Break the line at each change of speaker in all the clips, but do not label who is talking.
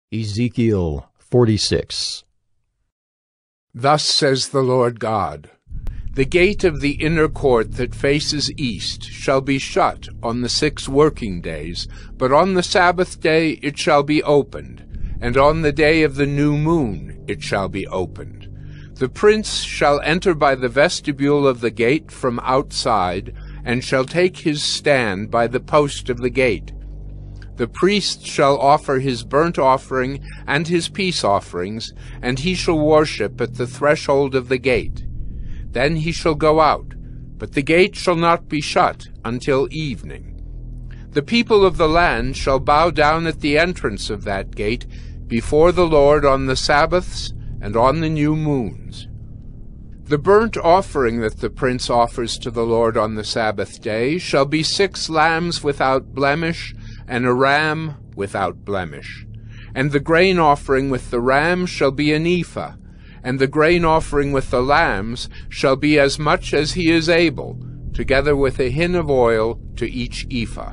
Ezekiel 46.
Thus says the Lord God, The gate of the inner court that faces east shall be shut on the 6 working days, but on the Sabbath day it shall be opened, and on the day of the new moon it shall be opened. The prince shall enter by the vestibule of the gate from outside, and shall take his stand by the post of the gate. The priest shall offer his burnt offering and his peace offerings, and he shall worship at the threshold of the gate. Then he shall go out, but the gate shall not be shut until evening. The people of the land shall bow down at the entrance of that gate before the Lord on the Sabbaths and on the new moons. The burnt offering that the prince offers to the Lord on the Sabbath day shall be 6 lambs without blemish, and a ram without blemish. And the grain offering with the ram shall be an ephah, and the grain offering with the lambs shall be as much as he is able, together with a hin of oil to each ephah.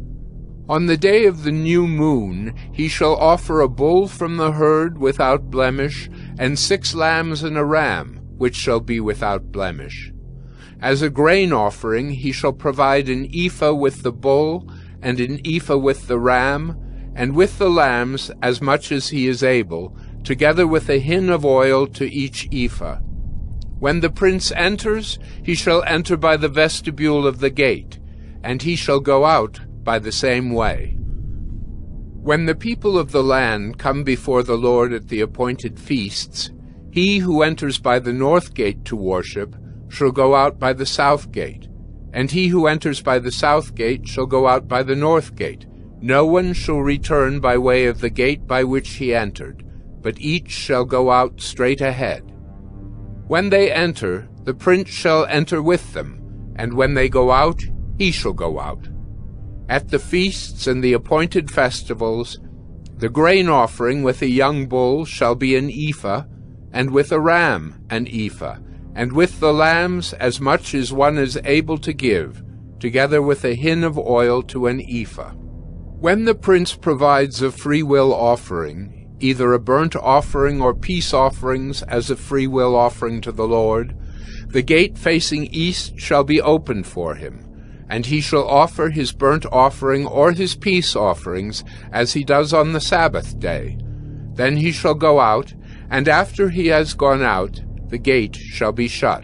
On the day of the new moon he shall offer a bull from the herd without blemish, and 6 lambs and a ram, which shall be without blemish. As a grain offering he shall provide an ephah with the bull, and an ephah with the ram, and with the lambs as much as he is able, together with a hin of oil to each ephah. When the prince enters, he shall enter by the vestibule of the gate, and he shall go out by the same way. When the people of the land come before the Lord at the appointed feasts, he who enters by the north gate to worship shall go out by the south gate, and he who enters by the south gate shall go out by the north gate. No one shall return by way of the gate by which he entered, but each shall go out straight ahead. When they enter, the prince shall enter with them, and when they go out, he shall go out. At the feasts and the appointed festivals, the grain offering with a young bull shall be an ephah, and with a ram an ephah, and with the lambs as much as one is able to give, together with a hin of oil to an ephah. When the prince provides a freewill offering, either a burnt offering or peace offerings as a freewill offering to the Lord, the gate facing east shall be opened for him, and he shall offer his burnt offering or his peace offerings as he does on the Sabbath day. Then he shall go out, and after he has gone out, the gate shall be shut.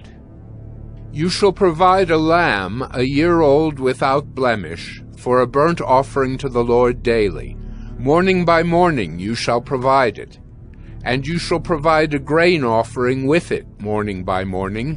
You shall provide a lamb a year old without blemish for a burnt offering to the Lord daily. Morning by morning you shall provide it. And you shall provide a grain offering with it morning by morning,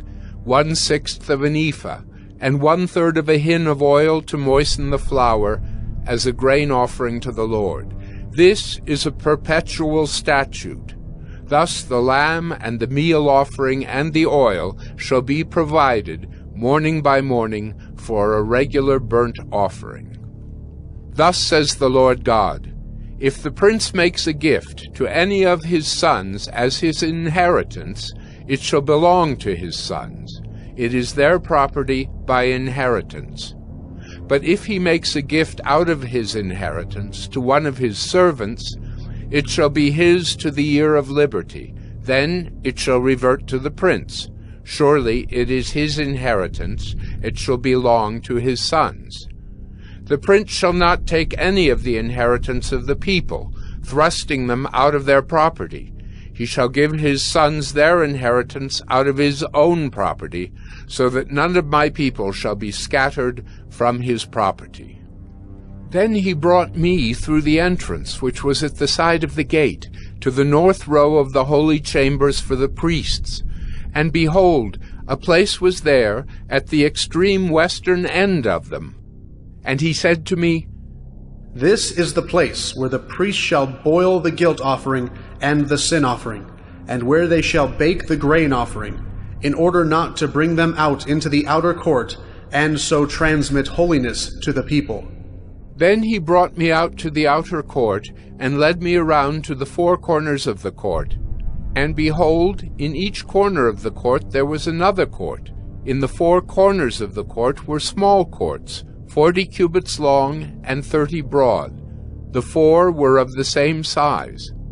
1/6 of an ephah, and 1/3 of a hin of oil to moisten the flour, as a grain offering to the Lord. This is a perpetual statute. Thus the lamb and the meal offering and the oil shall be provided morning by morning for a regular burnt offering. Thus says the Lord God, If the prince makes a gift to any of his sons as his inheritance, it shall belong to his sons. It is their property by inheritance. But if he makes a gift out of his inheritance to one of his servants, it shall be his to the year of liberty. Then it shall revert to the prince. Surely it is his inheritance. It shall belong to his sons. The prince shall not take any of the inheritance of the people, thrusting them out of their property. He shall give his sons their inheritance out of his own property, so that none of my people shall be scattered from his property. Then he brought me through the entrance, which was at the side of the gate, to the north row of the holy chambers for the priests. And behold, a place was there at the extreme western end of them. And he said to me,
This is the place where the priest shall boil the guilt offering and the sin offering, and where they shall bake the grain offering, in order not to bring them out into the outer court, and so transmit holiness to the people.
Then he brought me out to the outer court, and led me around to the 4 corners of the court. And behold, in each corner of the court there was another court. In the 4 corners of the court were small courts, 40 cubits long and 30 broad. The 4 were of the same size.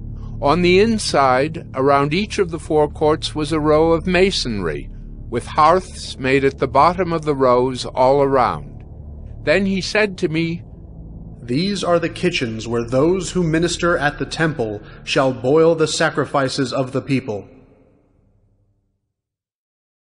On the inside, around each of the four courts, was a row of masonry, with hearths made at the bottom of the rows all around. Then he said to me,
"These are the kitchens where those who minister at the temple shall boil the sacrifices of the people.